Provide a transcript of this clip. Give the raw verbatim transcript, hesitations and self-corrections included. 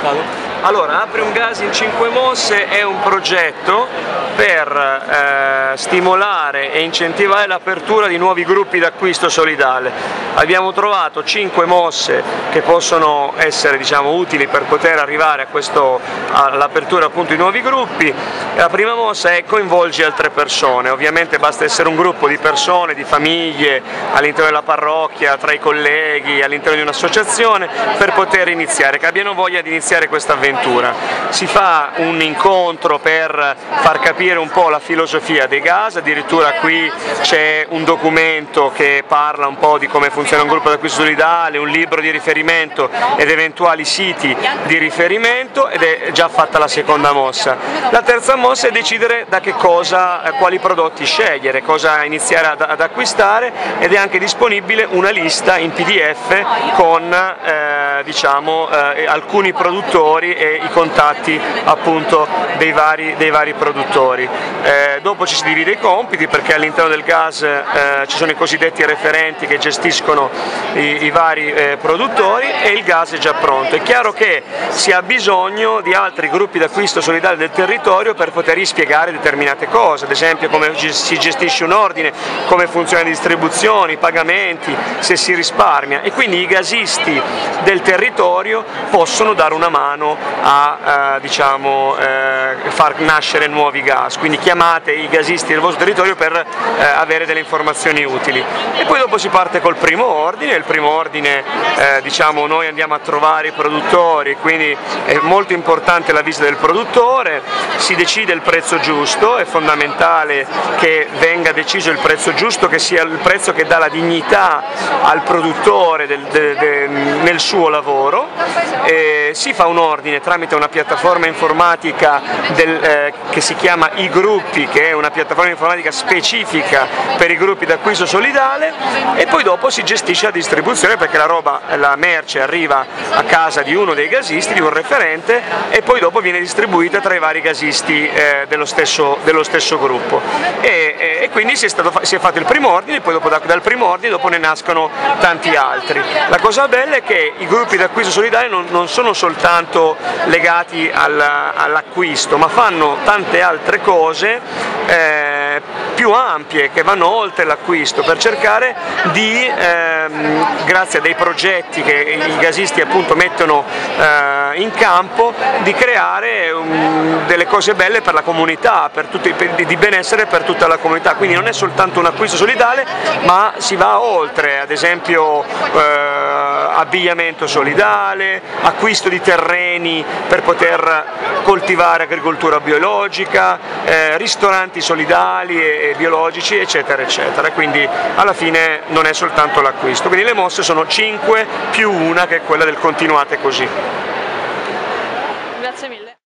mercato? Allora, Apri un gas in cinque mosse è un progetto per eh, stimolare e incentivare l'apertura di nuovi gruppi d'acquisto solidale. Abbiamo trovato cinque mosse che possono essere, diciamo, utili per poter arrivare a questo, all'apertura appunto di nuovi gruppi. La prima mossa è coinvolgi altre persone, ovviamente basta essere un gruppo di persone, di famiglie, all'interno della parrocchia, tra i colleghi, all'interno di un'associazione, per poter iniziare, che abbiano voglia di iniziare questa avventura. Si fa un incontro per far capire un po' la filosofia dei gas, addirittura qui c'è un documento che parla un po' di come funziona un gruppo d'acquisto solidale, un libro di riferimento ed eventuali siti di riferimento, ed è già fatta la seconda mossa. La terza mossa è decidere da che cosa, quali prodotti scegliere, cosa iniziare ad, ad acquistare, ed è anche disponibile una lista in P D F con eh, diciamo, eh, alcuni produttori e i contatti appunto dei vari, dei vari produttori. Eh, dopo ci si divide i compiti, perché all'interno del gas eh, ci sono i cosiddetti referenti che gestiscono i, i vari eh, produttori, e il gas è già pronto. È chiaro che si ha bisogno di altri gruppi d'acquisto solidale del territorio per poter spiegare determinate cose, ad esempio come si gestisce un ordine, come funziona la distribuzione, i pagamenti, se si risparmia, e quindi i gasisti del territorio possono dare una mano a eh, diciamo, eh, far nascere nuovi gas, quindi chiamate i gasisti del vostro territorio per eh, avere delle informazioni utili. E poi dopo si parte col primo ordine. Il primo ordine eh, diciamo, noi andiamo a trovare i produttori, quindi è molto importante la visita del produttore, si decide il prezzo giusto, è fondamentale che venga deciso il prezzo giusto, che sia il prezzo che dà la dignità al produttore del, de, de, nel suo lavoro. E si fa un ordine tramite una piattaforma informatica del, eh, che si chiama I Gruppi, che è una piattaforma informatica specifica per i gruppi d'acquisto solidale, e poi dopo si gestisce la distribuzione, perché la roba, la merce arriva a casa di uno dei gasisti, di un referente, e poi dopo viene distribuita tra i vari gasisti eh, dello, stesso, dello stesso gruppo. E, e, e quindi si è, stato, si è fatto il primo ordine, poi dopo da, dal primo ordine dopo ne nascono tanti altri. La cosa bella è che i gruppi d'acquisto solidale non, non sono soltanto legati all'acquisto, ma fanno tante altre cose eh, più ampie, che vanno oltre l'acquisto, per cercare di, ehm, grazie a dei progetti che i gasisti appunto mettono eh, in campo, di creare um, delle cose belle per la comunità, per tutti, per, di benessere per tutta la comunità. Quindi non è soltanto un acquisto solidale, ma si va oltre, ad esempio eh, abbigliamento solidale, acquisto di terreni per poter coltivare agricoltura biologica, eh, ristoranti solidali e, e biologici, eccetera eccetera. Quindi alla fine non è soltanto l'acquisto. Quindi le mosse sono cinque più una, che è quella del continuate così. Grazie mille.